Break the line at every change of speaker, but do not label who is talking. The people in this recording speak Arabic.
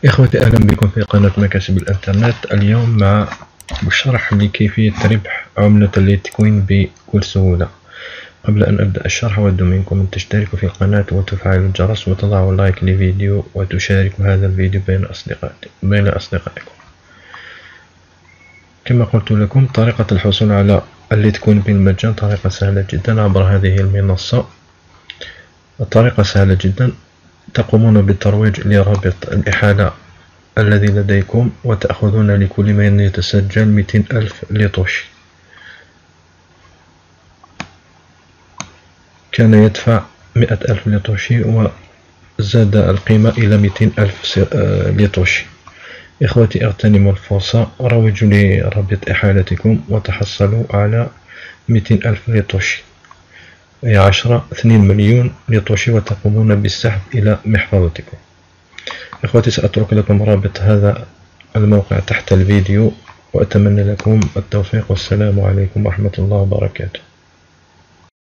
إخوتي، أهلا بكم في قناة مكاسب الإنترنت. اليوم مع شرح لكيفية ربح عملة الليتكوين بكل سهولة. قبل أن أبدأ الشرح أود منكم أن تشتركوا في القناة وتفعلوا الجرس وتضعوا لايك للفيديو وتشاركوا هذا الفيديو بين أصدقائكم. كما قلت لكم، طريقة الحصول على الليتكوين بالمجان طريقة سهلة جدا عبر هذه المنصة. الطريقة سهلة جدا. تقومون بالترويج لرابط الإحالة الذي لديكم وتأخذون لكل من يتسجل 200,000 ليطوشي. كان يدفع 100,000 ليطوشي وزاد القيمة إلى 200,000 ليطوشي. إخوتي، اغتنموا الفرصة، روجوا لرابط إحالتكم وتحصلوا على 200,000 ليطوشي، أي 2 مليون ليطوشي، وتقومون بالسحب إلى محفظتكم. إخوتي، سأترك لكم رابط هذا الموقع تحت الفيديو، وأتمنى لكم التوفيق، والسلام عليكم ورحمة الله وبركاته.